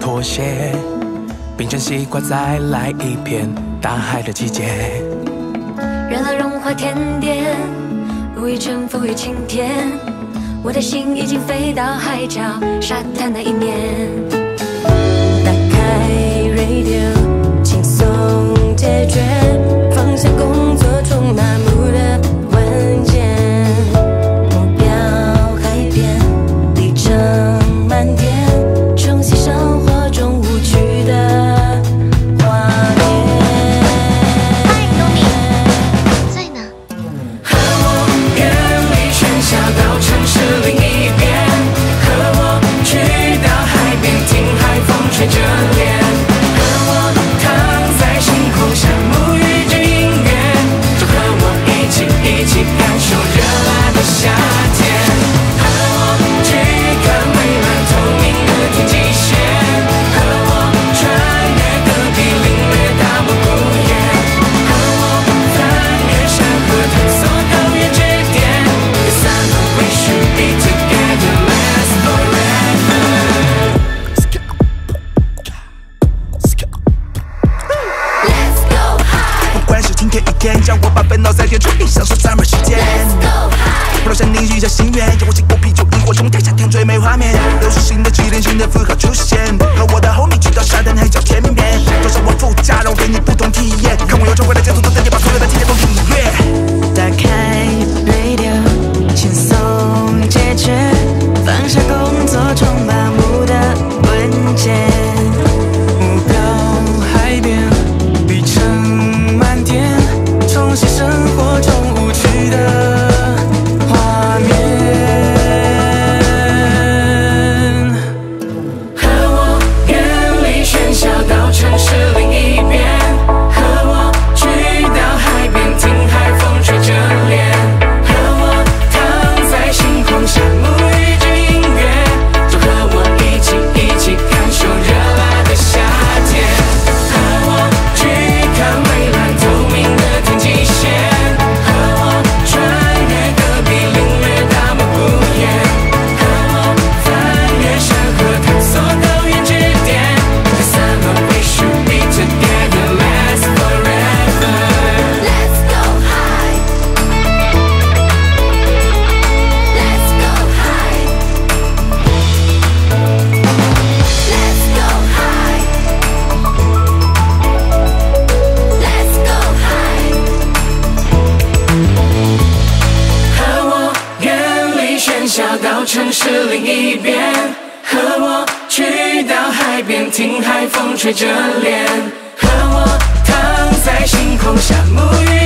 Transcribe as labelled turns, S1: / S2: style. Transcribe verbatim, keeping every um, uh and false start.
S1: 妥协，冰镇西瓜再来一片，大海的季节。
S2: 热辣融化甜点，无意征服于晴天，我的心已经飞到海角沙滩那一面。打开 radio， 轻松解决放下工作中麻木的文件，目标海边，里程满点，重启生活中无趣的画面。嗨，农民在呢。和我远离喧嚣到城市另一边，和我去到海边，听海风吹着脸，和我躺在星空下沐浴着音乐，就和我一起一起感受热辣的夏天，和我去看蔚蓝透明的天际线，和我穿越戈壁领略大漠不远，和我翻越山河探索高原之巅。Cause I know we should be together, last forever. Let's go high.
S3: 不管是晴天雨天，叫我把烦恼散开，注定享受summer时间。
S2: Let's go high.
S3: 不落山顶许下心愿，叫我醒过啤酒，萤火虫，台下看最美画面，都是新的起点，新的符号出现。和我的 homie 去到沙滩海角前面，坐上我副驾，让我给你不同体验。看我用重快的节奏，都带你把所有的体验都音乐。
S2: 打开 radio， 轻松解决放下工作中麻木的文件，
S1: 目标海边，里程满点，重启生活中无趣的画面。
S2: 和我远离喧嚣到城市另一边，和我去到海边，听海风吹着脸，和我躺在星空下沐浴着音乐，就和我一起一起感受热辣的夏天，和我去看蔚蓝透明的天际线，和我穿越戈壁领略大漠不远，和我翻越山河探索高原之巅。Cause I know we should be together, last forever. Let's go high. Let's go high. Let's go high. Let's go high. 和我远离喧嚣到城市另一边，和我去到海边，听海风吹着脸，和我躺在星空下沐浴